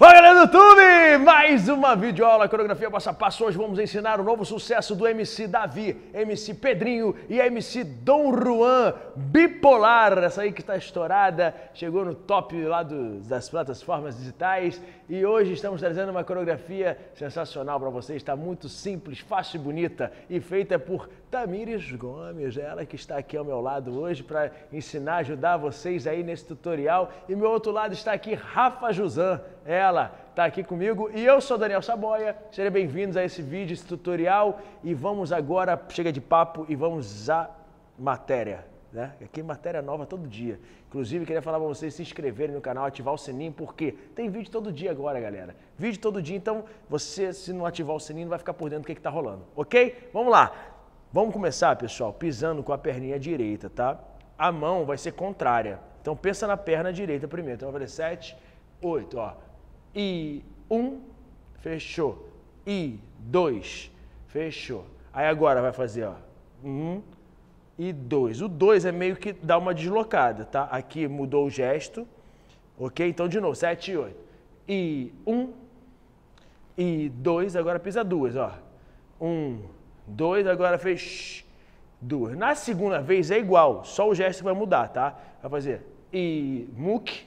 Fala galera do YouTube! Mais uma videoaula, coreografia passo a passo. Hoje vamos ensinar o novo sucesso do MC Davi, MC Pedrinho e MC Dom Juan, Bipolar. Essa aí que está estourada, chegou no top lá das plataformas digitais. E hoje estamos trazendo uma coreografia sensacional para vocês. Está muito simples, fácil e bonita e feita por Tamires Gomes. Ela que está aqui ao meu lado hoje para ensinar, ajudar vocês aí nesse tutorial. E meu outro lado está aqui Rafa Juzan. Ela está aqui comigo e eu sou Daniel Saboia. Sejam bem-vindos a esse vídeo, esse tutorial. E vamos agora, chega de papo e vamos à matéria, né? Aqui matéria nova todo dia. Inclusive, queria falar para vocês se inscreverem no canal, ativar o sininho, porque tem vídeo todo dia agora, galera. Vídeo todo dia, então você, se não ativar o sininho, não vai ficar por dentro do que está rolando, ok? Vamos lá. Vamos começar, pessoal, pisando com a perninha direita, tá? A mão vai ser contrária. Então, pensa na perna direita primeiro. Então, vai fazer 7, 8, ó. E 1, fechou. E 2, fechou. Aí agora vai fazer, ó, 1 e 2. O 2 é meio que dá uma deslocada, tá? Aqui mudou o gesto, ok? Então, de novo, 7 e 8. E 1 e 2, agora pisa 2, ó. 1, 2, agora fez 2. Na segunda vez é igual, só o gesto vai mudar, tá? Vai fazer e muque.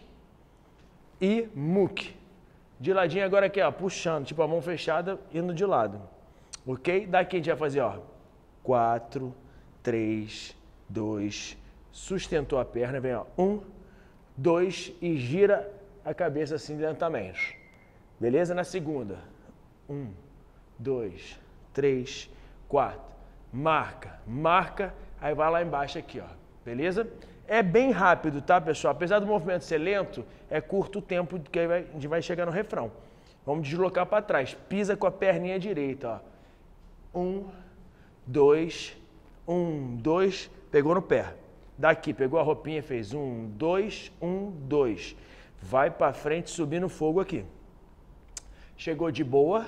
De ladinho agora aqui, ó, puxando, tipo a mão fechada, indo de lado. Ok? Daqui a gente vai fazer, ó, 4, 3, 2, sustentou a perna, vem, ó, 1, 2 e gira a cabeça assim lentamente. Beleza? Na segunda, 1, 2, 3, 4, marca, aí vai lá embaixo aqui, ó, beleza? É bem rápido, tá, pessoal? Apesar do movimento ser lento, é curto o tempo que a gente vai chegar no refrão. Vamos deslocar para trás. Pisa com a perninha direita, ó. 1, 2, 1, 2. Pegou no pé. Daqui, pegou a roupinha, fez 1, 2, 1, 2. Vai para frente, subindo fogo aqui. Chegou de boa.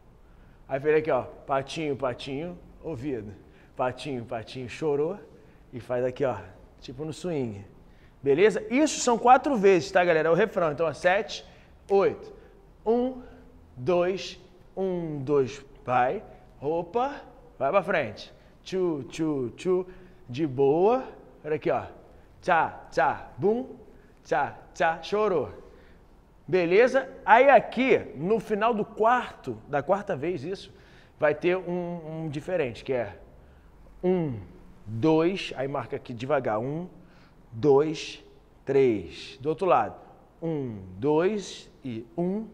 Aí fez aqui, ó. Patinho, patinho, ouvido. Patinho, patinho, chorou. E faz aqui, ó. Tipo no swing. Beleza? Isso são 4 vezes, tá, galera? É o refrão. Então, ó, 7, 8. 1, 2, 1, 2. Vai. Opa. Vai pra frente. Tchu, tchu, tchu. De boa. Olha aqui, ó. Tchá, tchá, bum. Tchá, tchá. Chorou. Beleza? Aí aqui, no final da quarta vez, isso, vai ter um diferente, que é 1, 2, aí marca aqui devagar, 1, 2, 3. Do outro lado, 1, 2 e 1,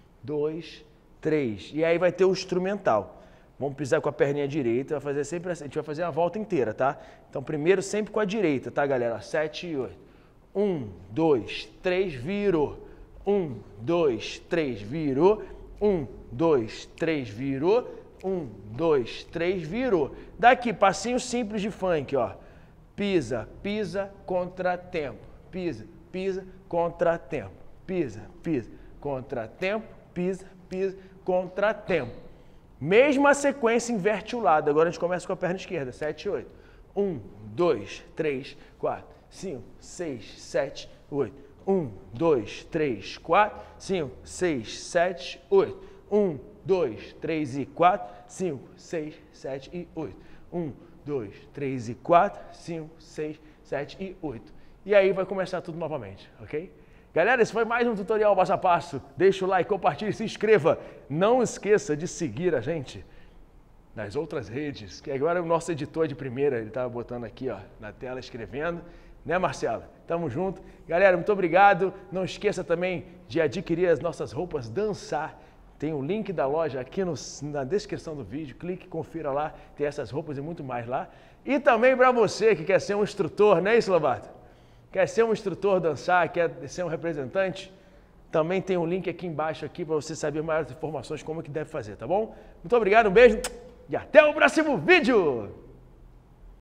2, 3. E aí vai ter o instrumental. Vamos pisar com a perninha direita, vai fazer sempre assim, a gente vai fazer a volta inteira, tá? Então primeiro sempre com a direita, tá, galera? 7 e 8. 1, 2, 3, virou. 1, 2, 3, virou. 1, 2, 3, virou. 1, 2, 3, virou. Daqui, passinho simples de funk, ó. Pisa, pisa, contratempo. Pisa, pisa, contratempo. Pisa, pisa, contratempo. Pisa, pisa, contratempo. Mesma sequência, inverte o lado. Agora a gente começa com a perna esquerda. 7 e 8. 1, 2, 3, 4, 5, 6, 7, 8. 1, 2, 3, 4, 5, 6, 7, 8. 1, 2, 3 e 4, 5, 6, 7 e 8. 1, 2, 3 e 4, 5, 6, 7 e 8. E aí vai começar tudo novamente, ok? Galera, esse foi mais um tutorial passo a passo. Deixa o like, compartilhe, se inscreva. Não esqueça de seguir a gente nas outras redes, que agora o nosso editor de primeira, ele estava botando aqui, ó, na tela, escrevendo. Né, Marcelo? Tamo junto. Galera, muito obrigado. Não esqueça também de adquirir as nossas roupas Dançar. Tem o link da loja aqui na descrição do vídeo. Clique, confira lá. Tem essas roupas e muito mais lá. E também para você que quer ser um instrutor, não é isso, Lobato? Quer ser um instrutor dançar, quer ser um representante? Também tem um link aqui embaixo aqui para você saber maiores informações como que deve fazer, tá bom? Muito obrigado, um beijo e até o próximo vídeo!